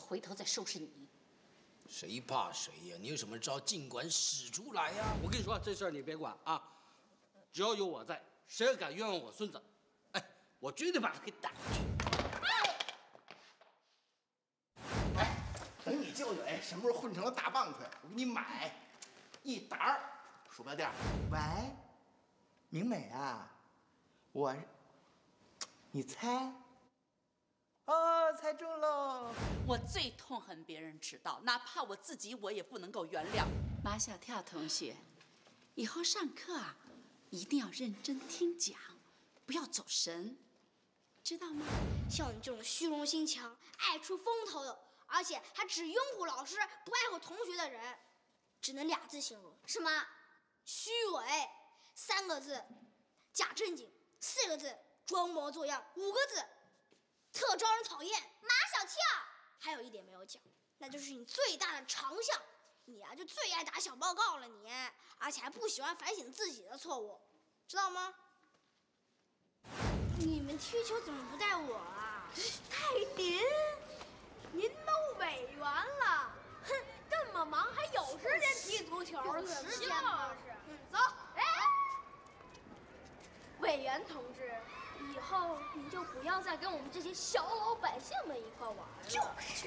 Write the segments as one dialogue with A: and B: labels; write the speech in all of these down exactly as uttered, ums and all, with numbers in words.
A: 回头再收拾你。
B: 谁怕谁呀？你有什么招，尽管使出来呀！
C: 我跟你说，这事儿你别管啊，只要有我在，谁敢冤枉我孙子，哎，我绝对把他给打下去。
D: 哎，等你舅舅哎什么时候混成了大棒槌，我给你买一沓儿鼠标垫。喂，明美啊，我，你猜？哦，猜中喽！
E: 我最痛恨别人迟到，哪怕我自己我也不能够原谅。马小跳同学，以后上课啊，一定要认真听讲，不要走神，知道吗？
F: 像你这种虚荣心强、爱出风头的，而且还只拥护老师、不爱护同学的人，只能俩字形容：什么？虚伪。三个字，假正经；四个字，装模作样；五个字，特招人讨厌。马小跳。还有一点没有讲，那就是你最大的长项，你啊就最爱打小报告了你，而且还不喜欢反省自己的错误，知道吗？你们踢球怎么不带我啊？带您？您都委员了，哼，这么忙还有时间踢足球？有时间吗？是。嗯，走。哎，委员同志，以后你就不要再跟我们这些小老百姓们一块玩了。就是。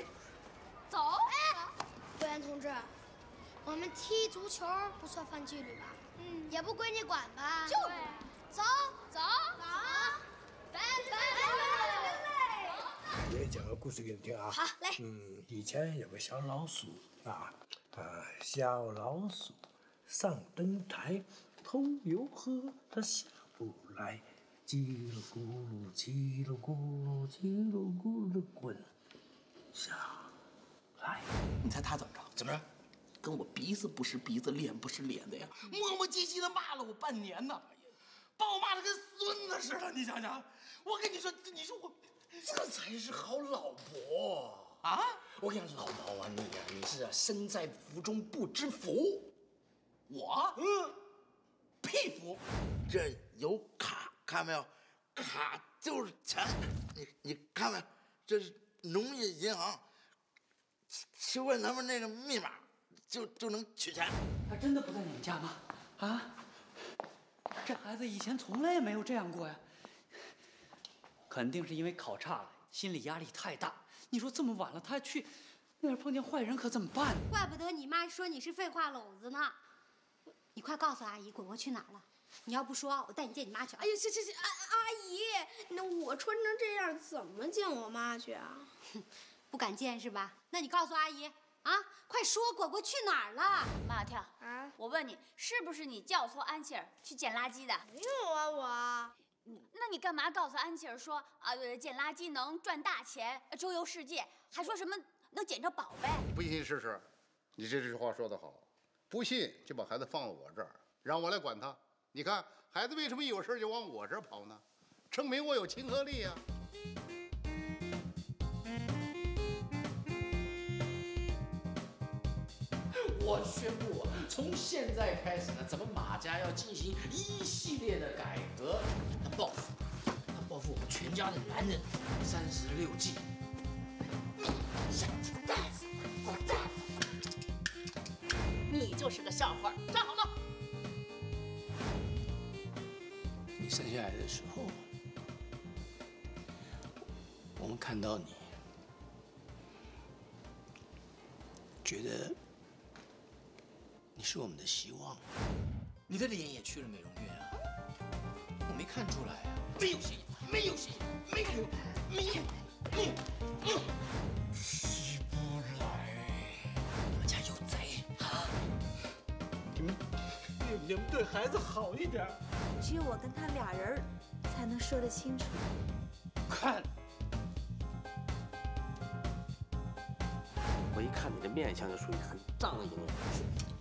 F: 走。哎，委员同志，我们踢足球不算犯纪律吧？嗯，也不归你管吧？就。走走走。来来来来来！
G: 爷爷讲个故事给你听啊。
F: 好，来。
G: 嗯，以前有个小老鼠啊啊，小老鼠上灯台偷油喝，它下不来，叽噜咕噜，叽噜咕噜，叽噜咕噜滚下来。
D: 你猜他怎么着？
B: 怎么着？
D: 跟我鼻子不是鼻子，脸不是脸的呀，磨磨唧唧的骂了我半年呢。把我骂得跟孙子似的，你想想，我跟你说，你说我，
B: 这才是好老婆
D: 啊！
B: 我跟你说，老毛啊，你呀、啊，你是啊，身在福中不知福。
D: 我，
B: 嗯，
D: 屁福！
B: 这有卡，看没有？卡就是钱，你你看没？这是农业银行，去问他们那个密码，就就能取钱。
H: 他真的不在你们家吗？啊？这孩子以前从来也没有这样过呀，肯定是因为考差了，心理压力太大。你说这么晚了，他去那儿碰见坏人可怎么办？
A: 怪不得你妈说你是废话篓子呢。你快告诉阿姨，果果去哪儿了？你要不说，我带你见你妈去。
F: 哎呀，这这这，阿阿姨，那我穿成这样怎么见我妈去啊？
A: 不敢见是吧？那你告诉阿姨。啊！快说，果果去哪儿了？
I: 马小跳啊，我问你，是不是你叫错安琪儿去捡垃圾的？
F: 没有啊，我。
I: 那你干嘛告诉安琪儿说啊，捡垃圾能赚大钱，周游世界，还说什么能捡着宝贝？
J: 你不信试试，你这句话说得好，不信就把孩子放到我这儿，让我来管他。你看孩子为什么一有事就往我这儿跑呢？证明我有亲和力啊。
B: 我宣布，从现在开始呢，咱们马家要进行一系列的改革。他报复，他报复我们全家的男人，三十六计。小子蛋，滚蛋！
E: 你就是个笑话，站好了。
B: 你生下来的时候，我们看到你，觉得。你是我们的希望，你的脸也去了美容院啊？我没看出来啊，没有戏，没有戏，没有，没有，嗯嗯，起不来，我们家有贼啊！
H: 你们，你们对孩子好一点。
K: 只有我跟他俩人才能说得清楚。
H: 看，
L: 我一看你的面相就属于很仗义的。